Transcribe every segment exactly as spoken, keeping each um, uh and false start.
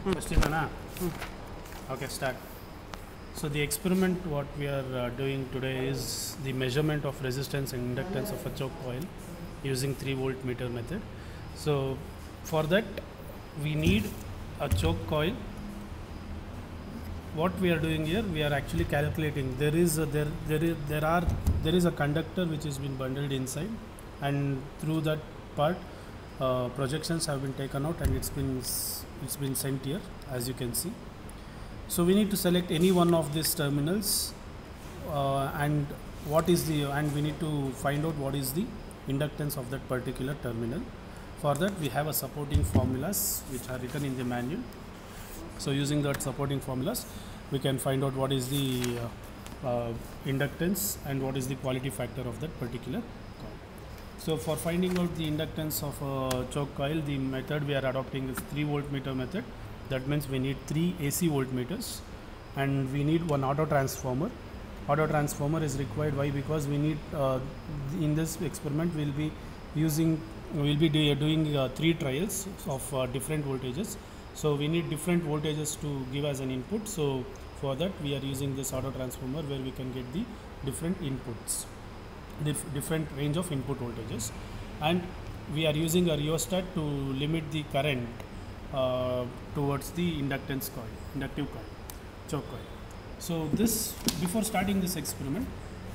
Question, Anna. Okay, start. So the experiment what we are uh, doing today is the measurement of resistance and inductance of a choke coil using three volt meter method. So for that we need a choke coil. What we are doing here, we are actually calculating. There is a, there there is there are there is a conductor which has been bundled inside, and through that part uh, projections have been taken out and it's been it's been sent here, as you can see. So we need to select any one of these terminals uh, and what is the and we need to find out what is the inductance of that particular terminal. For that we have a supporting formulas which are written in the manual. So using that supporting formulas we can find out what is the uh, uh, inductance and what is the quality factor of that particular coil. So for finding out the inductance of a choke coil, the method we are adopting is three volt meter method. That means we need three A C voltmeters and we need one auto transformer. Auto transformer is required. Why? Because we need uh, in this experiment we'll be using we'll be do, doing uh, three trials of uh, different voltages. So we need different voltages to give as an input. So for that we are using this auto transformer where we can get the different inputs, dif different range of input voltages, and we are using a rheostat to limit the current uh, towards the inductance coil, inductive coil, choke coil. So this, before starting this experiment,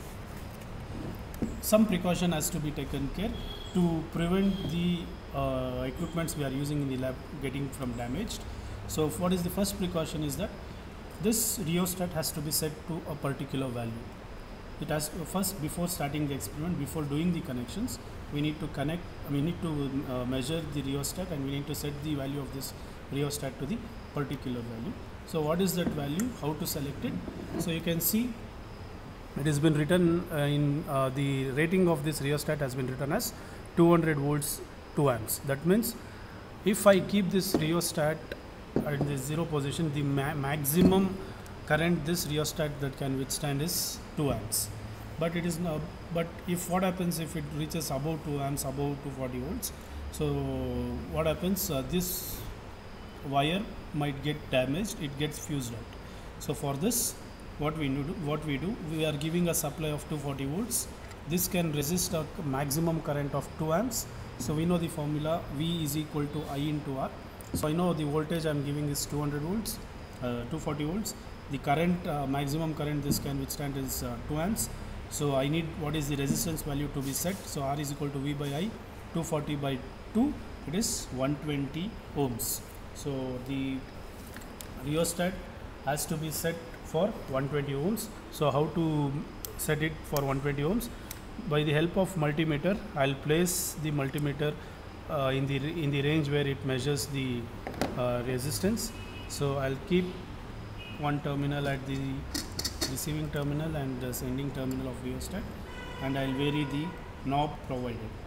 some precaution has to be taken care to prevent the uh, equipments we are using in the lab getting from damaged. So what is the first precaution is that this rheostat has to be set to a particular value. It has to, first, before starting the experiment, before doing the connections, we need to connect, we need to uh, measure the rheostat and we need to set the value of this rheostat to the particular value. So what is that value, how to select it? So you can see it has been written uh, in uh, the rating of this rheostat has been written as two hundred volts, two amps. That means if I keep this rheostat at the zero position, the ma maximum current this rheostat that can withstand is two amps. But it is now, but if what happens if it reaches above two amps, above two hundred forty volts, so what happens, uh, this wire might get damaged, it gets fused out. So for this what we do what we do we are giving a supply of two hundred forty volts. This can resist a maximum current of two amps. So we know the formula, V is equal to I into R. So I know the voltage I am giving is two hundred volts, uh, two hundred forty volts. The current, uh, maximum current this can withstand is uh, two amps. So I need what is the resistance value to be set. So R is equal to V by I, two hundred forty by two, it is one hundred twenty ohms. So the rheostat has to be set for one hundred twenty ohms. So how to set it for one hundred twenty ohms? By the help of multimeter, I'll place the multimeter uh, in the in the range where it measures the uh, resistance. So I'll keep one terminal at the receiving terminal and the sending terminal of rheostat, and I'll vary the knob provided.